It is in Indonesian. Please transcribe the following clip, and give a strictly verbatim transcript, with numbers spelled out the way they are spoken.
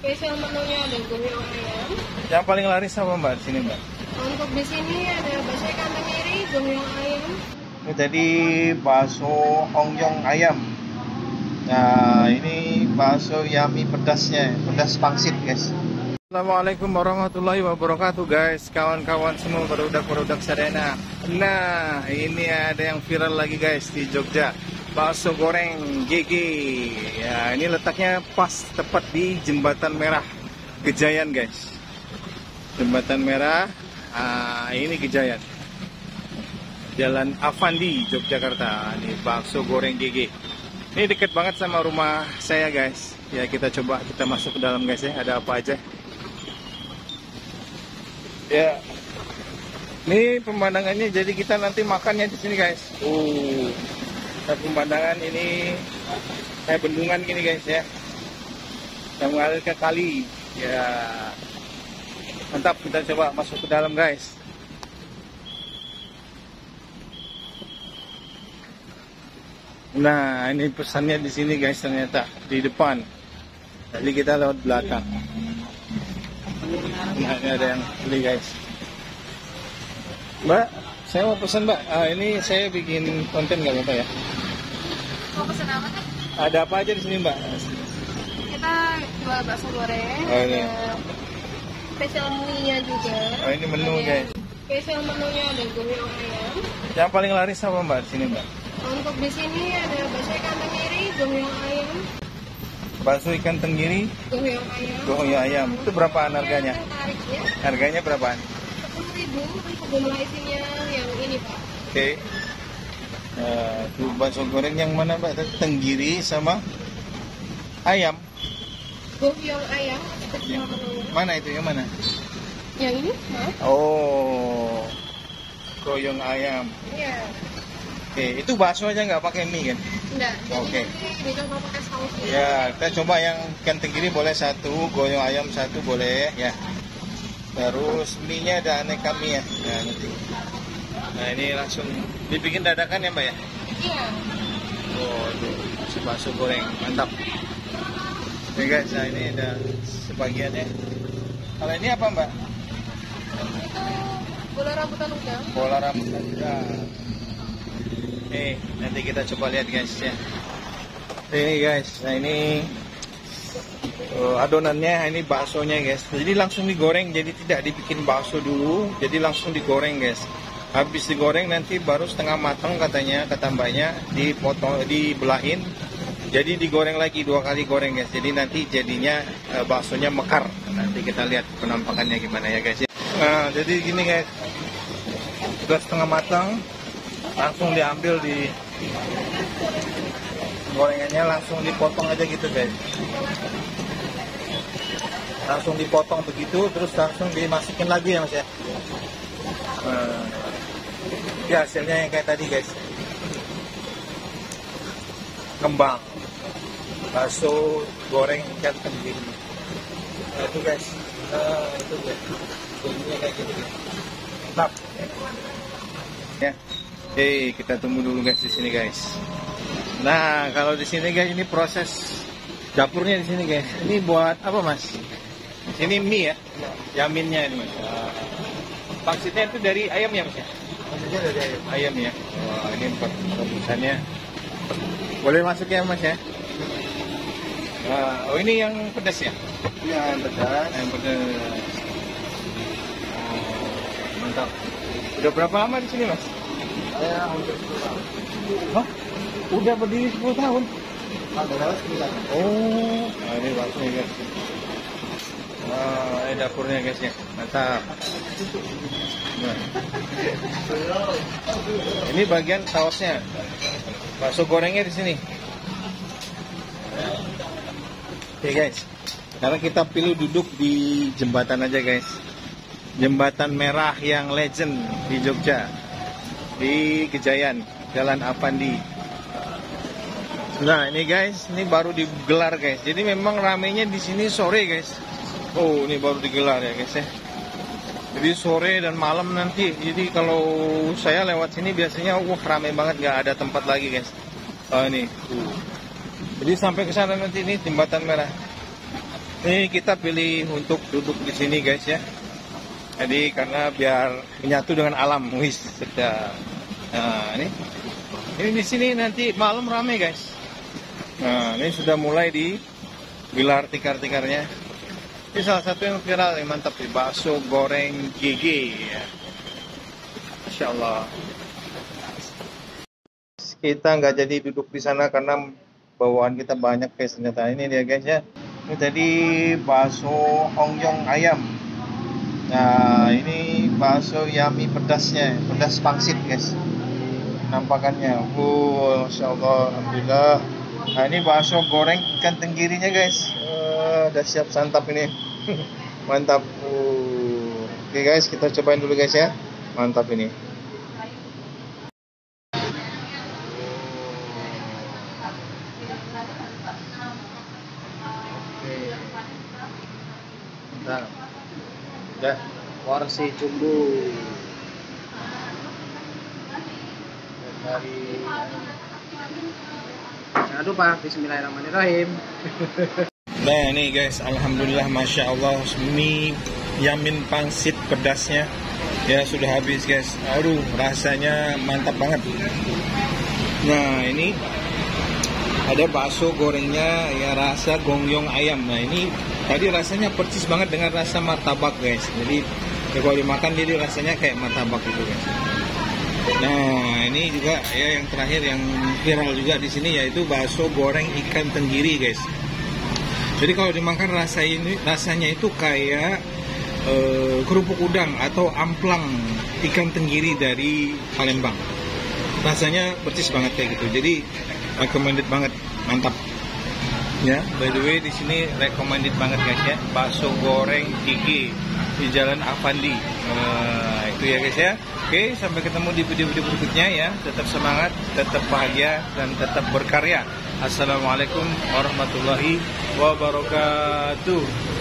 Spesial menunya ada goyong ayam. Yang paling laris apa mbak di sini mbak? Untuk di sini ada bakso ikan tenggiri, goyong ayam. Ini tadi bakso hongyong ayam. Nah ini bakso yummy pedasnya, pedas pangsit guys. Assalamualaikum warahmatullahi wabarakatuh guys, kawan-kawan semua produk-produk Sadena. Nah ini ada yang viral lagi guys di Jogja, bakso goreng G G. Ya ini letaknya pas tepat di Jembatan Merah Gejayan guys. Jembatan Merah, ah, ini Gejayan. Jalan Avandi, Yogyakarta. Ini bakso goreng G G. Ini deket banget sama rumah saya guys. Ya kita coba kita masuk ke dalam guys ya. Ada apa aja? Ya. Ini pemandangannya. Jadi kita nanti makannya di sini guys. Uh. Nah, pemandangan ini kayak bendungan gini guys ya. Yang mengalir ke kali. Ya. Mantap, kita coba masuk ke dalam guys. Nah, ini pesannya di sini guys, ternyata di depan. Jadi kita lewat belakang. Nah, ini ada yang beli guys. Mbak, saya mau pesan mbak. Ah, ini saya bikin konten nggak apa-apa ya? Mau pesan apa nih? Ada apa aja di sini mbak? Kita jual bakso goreng. Oh, ini. Ada spesial menu-nya juga. Oh, ini menu guys. Spesial menunya ada goyong ayam. Yang paling laris apa mbak di sini mbak? Untuk di sini ada bakso ikan tenggiri, goyong ayam. Bakso ikan tenggiri, Goyong ayam. goyong ayam. Itu berapaan harganya? Tarifnya Harganya berapaan? sepuluh ribu. Jumlah isinya yang ini pak. Oke. Nah, itu bakso goreng yang mana mbak? Tenggiri sama ayam. Goyong ayam. Spesial menunya. Mana itu yang mana? Yang ini? Maaf. Oh, goyong ayam. Iya. Oke, itu bakso aja nggak pakai mie kan? Enggak. Oke. Jadi dicoba pakai sausnya. Ya, kita coba yang ikan tenggiri boleh satu, goyong ayam satu boleh ya. Terus mie-nya ada aneka mie ya. Nah, nanti. Nah ini langsung dibikin dadakan ya mbak ya? Iya. Oh, itu bakso goreng mantap. Oke guys, nah ini ada sebagian ya. Kalau ini apa mbak? Itu bola rambutan udang. Bola rambutan udang. Nih, nanti kita coba lihat guys ya. Ini guys, nah ini uh, adonannya, ini baksonya guys. Jadi langsung digoreng, jadi tidak dibikin bakso dulu, jadi langsung digoreng guys. Habis digoreng nanti baru setengah matang katanya, kata mbaknya, dipotong, dibelahin. Jadi digoreng lagi dua kali goreng guys. Jadi nanti jadinya uh, baksonya mekar. Nanti kita lihat penampakannya gimana ya guys ya. Nah, jadi gini guys. Sudah setengah matang. Langsung diambil di gorengannya, langsung dipotong aja gitu guys, langsung dipotong begitu, terus langsung dimasukin lagi ya mas ya. Nah, ya hasilnya yang kayak tadi guys, kembang bakso goreng ikan tenggiri. Nah itu guys, nah itu guys, jadinya kayak gitu guys, mantap ya. Oke, kita tunggu dulu guys di sini guys. Nah, kalau di sini guys, ini proses dapurnya di sini guys. Ini buat apa mas? Ini mie ya, yaminnya ini mas. Pangsitnya itu dari ayam ya mas ya? Pangsitnya dari ayam. Ayam ya. Wah, ini empat rebusannya. Boleh masuk ya mas ya? Nah, oh ini yang pedas ya? Iya, yang pedas. Yang pedas. Oh, mantap. Udah berapa lama di sini mas? Saya hampir sepuluh tahun. Hah? Udah berdiri sepuluh tahun? Ada sepuluh tahun. Oh, nah ini baksonya guys. Nah, ini dapurnya guys ya. Mantap. Nah. Ini bagian sausnya. Bakso gorengnya di sini. Oke guys. Sekarang kita pilih duduk di jembatan aja guys. Jembatan Merah yang legend di Jogja. Di Gejayan, Jalan Avandi. Nah ini guys, ini baru digelar guys. Jadi memang ramenya di sini sore guys. Oh ini baru digelar ya guys ya. Jadi sore dan malam nanti. Jadi kalau saya lewat sini biasanya wah ramai banget, nggak ada tempat lagi guys. Oh ini. Uh. Jadi sampai ke sana nanti ini Jembatan Merah. Ini kita pilih untuk duduk di sini guys ya. Jadi karena biar menyatu dengan alam, wis sedap. Nah ini, ini di sini nanti malam rame guys. Nah ini sudah mulai digelar tikar-tikarnya. Ini salah satu yang viral yang mantap nih, bakso goreng G G ya. Masya Allah. Kita nggak jadi duduk di sana karena bawaan kita banyak guys ternyata. Ini dia guys ya. Ini tadi bakso hongyong ayam. Nah ini bakso yummy pedasnya, pedas pangsit guys. Nampakannya, uh, Masya Allah, alhamdulillah. Nah ini bakso goreng ikan tenggirinya guys. Uh, udah siap santap ini. Mantap. Uh. Oke guys, kita cobain dulu guys ya. Mantap ini. Nah, udah Warsi Jumbo. dari Jangan lupa Bismillahirrahmanirrahim. Nah ini guys, alhamdulillah, Masya Allah, mie yamin pangsit pedasnya ya sudah habis guys. Aduh, rasanya mantap banget. Nah ini ada bakso gorengnya ya, rasa gongyong ayam. Nah ini tadi rasanya persis banget dengan rasa martabak guys. Jadi ya, kalau dimakan jadi rasanya kayak martabak gitu guys. Nah ini juga ya yang terakhir yang viral juga di sini yaitu bakso goreng ikan tenggiri guys. Jadi kalau dimakan rasa ini rasanya itu kayak uh, kerupuk udang atau amplang ikan tenggiri dari Palembang. Rasanya persis banget kayak gitu. Jadi recommended banget, mantap. Ya, by the way di sini recommended banget guys ya, bakso goreng Gigi di Jalan Avandi. Uh, itu ya guys ya. Oke, sampai ketemu di video-video berikutnya ya. Tetap semangat, tetap bahagia, dan tetap berkarya. Assalamualaikum warahmatullahi wabarakatuh.